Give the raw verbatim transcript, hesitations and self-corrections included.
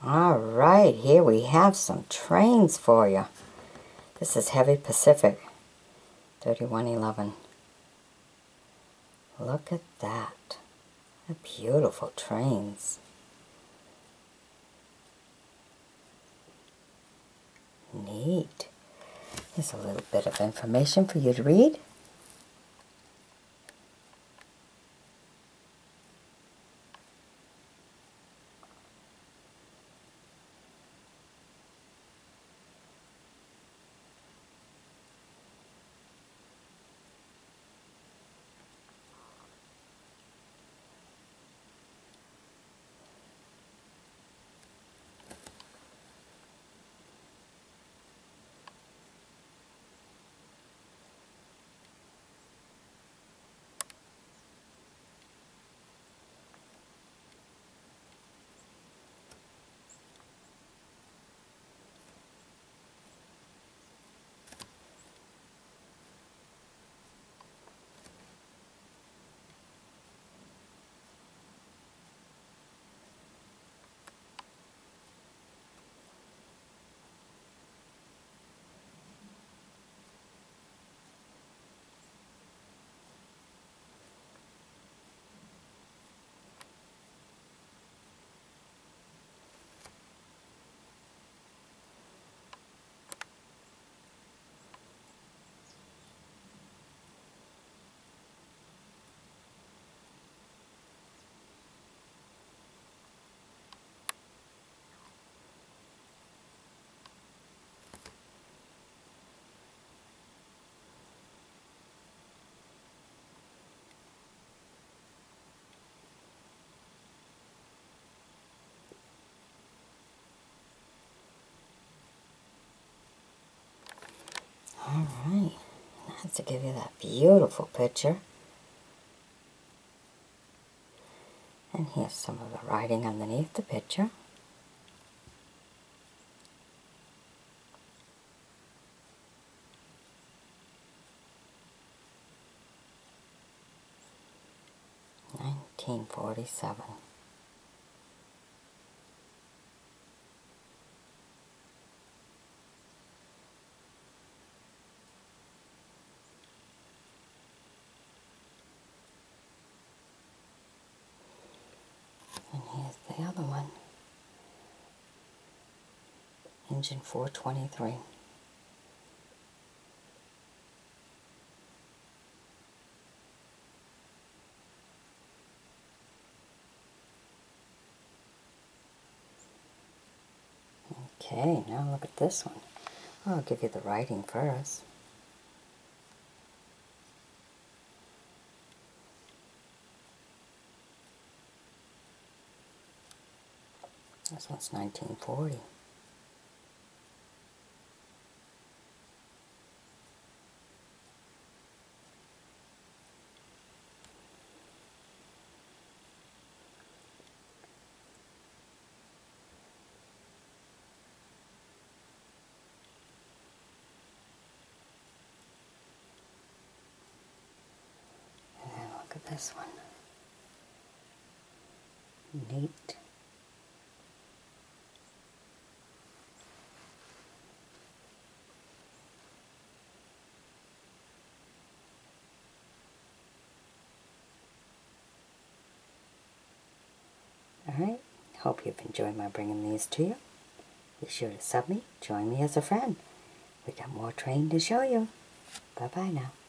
All right, here we have some trains for you. This is Heavy Pacific, thirty-one eleven. Look at that. They're beautiful trains. Neat. Here's a little bit of information for you to read. All right, that's to give you that beautiful picture. And here's some of the writing underneath the picture. nineteen forty-seven. And here's the other one. Engine four twenty-three. Okay, now look at this one. I'll give you the writing first. This one's nineteen forty. And then look at this one. Neat. Alright, hope you've enjoyed my bringing these to you. Be sure to sub me, join me as a friend. We got more train to show you. Bye-bye now.